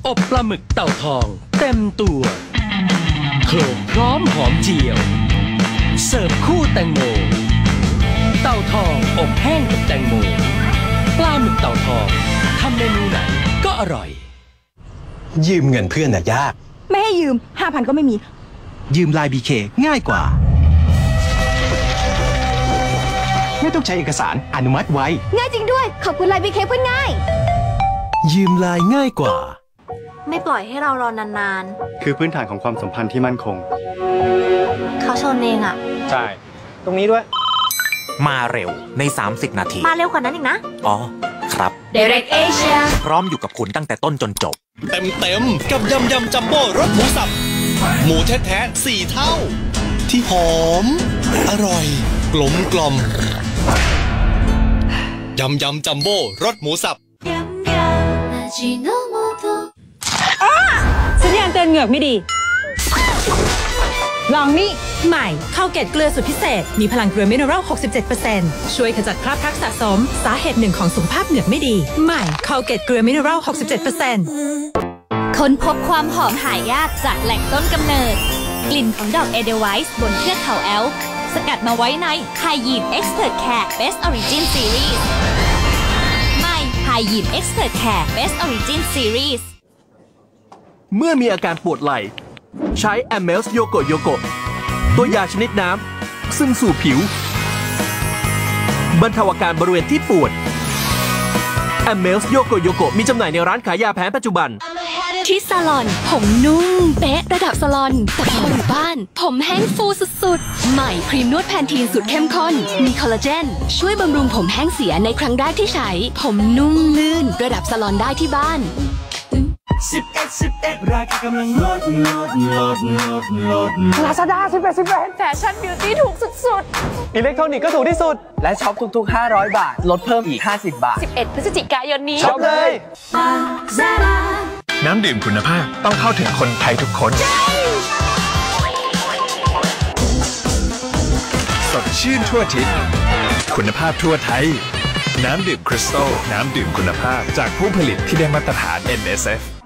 อบปลาหมึกเต่าทองเต็มตัวโขลกพร้อมหอมเจียวเสิร์ฟคู่แตงโมเต่าทองอบแห้งกับแตงโมปลาหมึกเต่าทองทำเมนูไหนก็อร่อยยืมเงินเพื่อนน่ะยากไม่ให้ยืม 5,000 ก็ไม่มียืมไลน์ BK ง่ายกว่าไม่ต้องใช้เอกสารอนุมัติไวง่ายจริงด้วยขอบคุณไลน์ BK เพื่อนง่ายยืมไลน์ง่ายกว่าไม่ปล่อยให้เรารอนานๆคือพื้นฐานของความสัมพันธ์ที่มั่นคงเขาชนเองอ่ะใช่ตรงนี้ด้วยมาเร็วใน30 นาทีมาเร็วกว่านั้นอีกนะอ๋อครับ Direct Asia พร้อมอยู่กับคุณตั้งแต่ต้นจนจบเต็มกับยำจัมโบ้รสหมูสับหมูแท้ๆ4 เท่าที่หอมอร่อยกลมยำจัมโบ้รสหมูสับสัญญาณเตือนเหงือกไม่ดีลองนี่ใหม่ข้าวเกตเกลือสูตรพิเศษมีพลังเกลือมิเนอรัล 67% ช่วยขจัดคราบพลักสะสมสาเหตุหนึ่งของสุขภาพเหงือกไม่ดีใหม่ข้าวเกตเกลือมิเนอรัล 67% ค้นพบความหอมหายากจากแหล่งต้นกำเนิดกลิ่นของดอกเอเดลไวส์บนเทือกเขาแอลป์สกัดมาไว้ในไฮยีนเอ็กซ์เพรสแคร์เบสออริจินซีรีส์ใหม่ไฮยีนเอ็กซ์เพรสแคร์เบสออริจินซีรีส์เมื่อมีอาการปวดไหล่ใช้ Amel's โยโกตัวยาชนิดน้ำซึมสู่ผิวบรรเทาอาการบริเวณที่ปวด Amel's โยโกมีจำหน่ายในร้านขายยาแผนปัจจุบันที่ซาลอนผมนุ่มเป๊ะระดับซาลอนแต่พออยู่บ้านผมแห้งฟูสุดๆใหม่ครีมนวดแพนทีนสูตรเข้มข้นมีคอลลาเจนช่วยบำรุงผมแห้งเสียในครั้งแรกที่ใช้ผมนุ่มลื่นระดับซาลอนได้ที่บ้าน 11ราคากำลังลดลาซาด้า11แฟชั่นบิวตี้ถูกสุดอิเล็กทรอนิกส์ก็ถูกที่สุดและช็อปทุกๆ500 บาทลดเพิ่มอีก50 บาท 11 พฤศจิกายนนี้ช็อปเลยน้ำดื่มคุณภาพต้องเข้าถึงคนไทยทุกคนสดชื่นทั่วทิศคุณภาพทั่วไทยน้ำดื่มคริสตัลน้ำดื่มคุณภาพจากผู้ผลิตที่ได้มาตรฐาน NSF